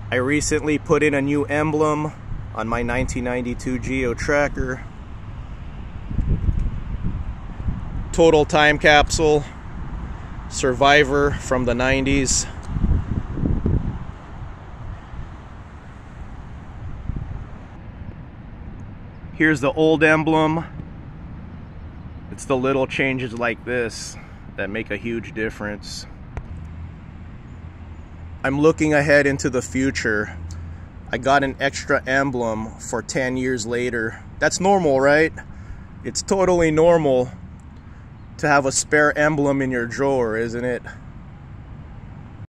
I recently put in a new emblem on my 1992 Geo Tracker. Total time capsule, survivor from the 90s. Here's the old emblem. It's the little changes like this that make a huge difference. I'm looking ahead into the future. I got an extra emblem for 10 years later. That's normal, right? It's totally normal to have a spare emblem in your drawer, isn't it?